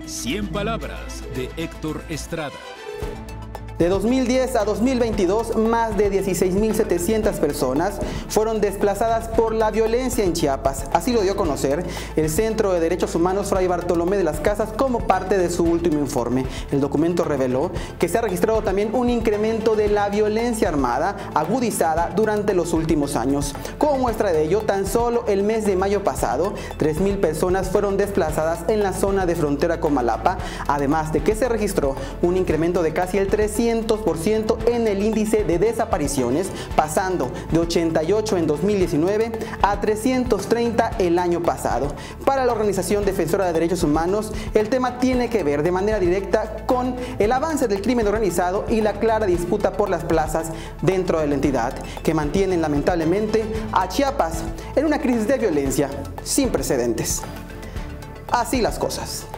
100 palabras de Héctor Estrada. De 2010 a 2022, más de 16.700 personas fueron desplazadas por la violencia en Chiapas. Así lo dio a conocer el Centro de Derechos Humanos Fray Bartolomé de las Casas como parte de su último informe. El documento reveló que se ha registrado también un incremento de la violencia armada agudizada durante los últimos años. Como muestra de ello, tan solo el mes de mayo pasado, 3.000 personas fueron desplazadas en la zona de frontera con Malapa, además de que se registró un incremento de casi el 300% en el índice de desapariciones, pasando de 88 en 2019 a 330 el año pasado. Para la Organización Defensora de Derechos Humanos, el tema tiene que ver de manera directa con el avance del crimen organizado y la clara disputa por las plazas dentro de la entidad, que mantienen lamentablemente a Chiapas en una crisis de violencia sin precedentes. Así las cosas.